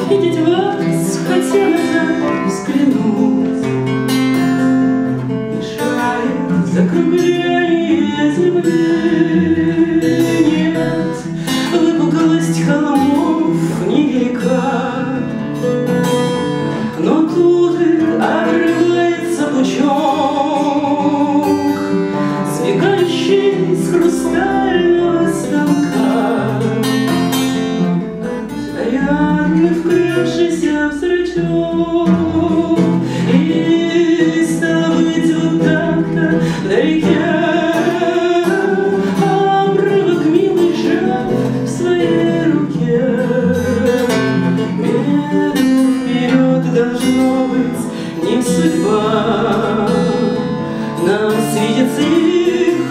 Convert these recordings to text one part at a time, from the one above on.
Увидеть вас хотелось взглянуть, мешает закругление земли. Нет, выпуклость холмов невелика, но тут обрывается пучок, сбегающий с хрустального станка, зарядный вкрывшийся в зрачок. И стало быть вот так-то вдалеке обрывок милый сжав в своей руке. Медленно вперед должно быть не судьба нам свидится их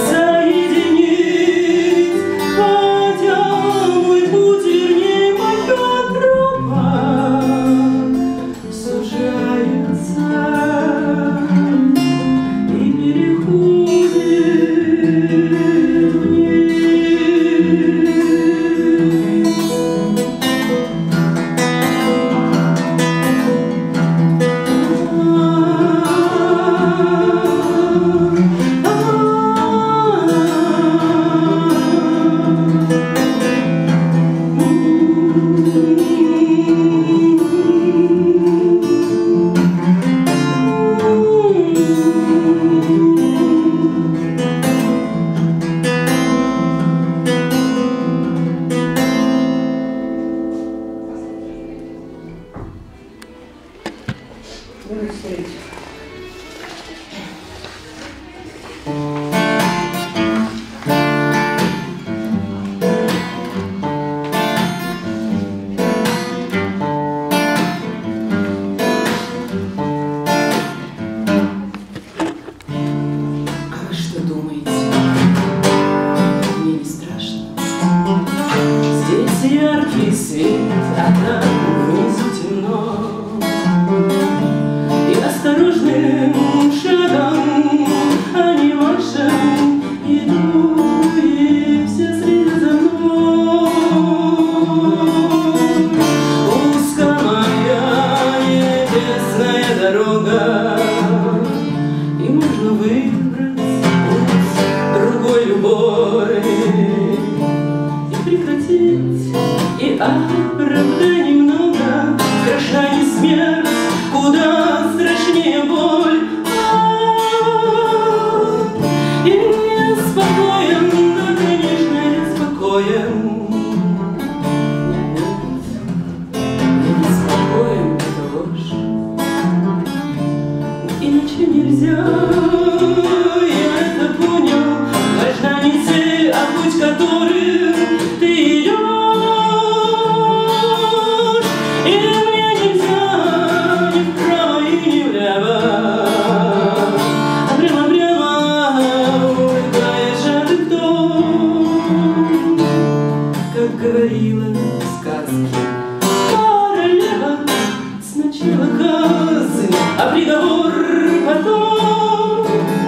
соединить, хотя мой путь, вернее, моя тропа сужается и переходит вниз. Яркий свет, а там внизу темно, и осторожным шагом, а не вашим, иду, и все следят за мной. Узка моя небесная дорога, и можно выбрать путь другой любой и прекратить. И оправданий много, страшна не смерть, куда страшнее боль. И я спокоен, да, конечно, я спокоен. Я не спокоен, это ложь. Иначе нельзя, я это понял. Важна не цель, а путь, которым ты идешь. Говорила в сказке королева, сначала казнь, а приговор потом,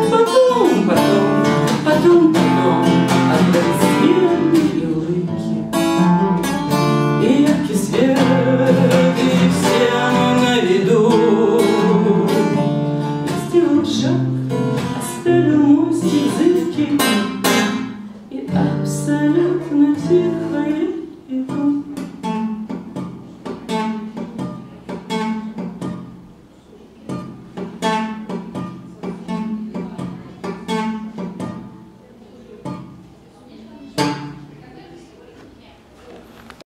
аплодисменты и улыбки, и яркий свет, и всем на виду. Я сделал шаг, оставил мостик зыбкий, и абсолютно тихо иду.